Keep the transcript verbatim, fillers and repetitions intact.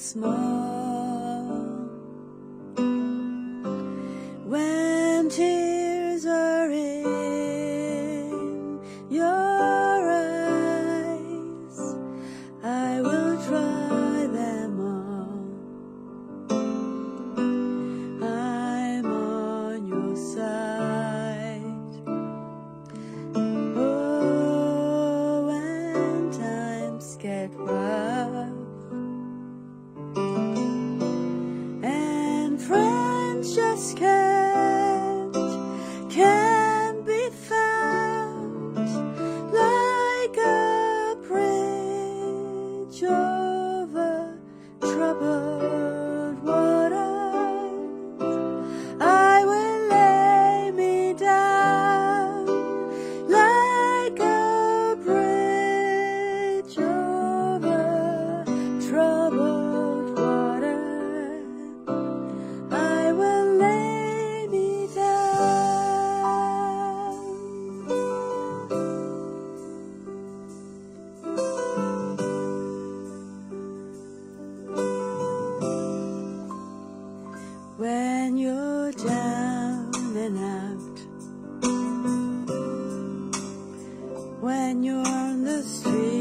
small. When tears are in your eyes, I will dry them all. I'm on your side. Oh, when times get rough and friends just can't, can't be found, like a bridge over troubled waters, I will lay me down like a bridge over troubled water. I will lay me down. When you're down and out, when you're on the street,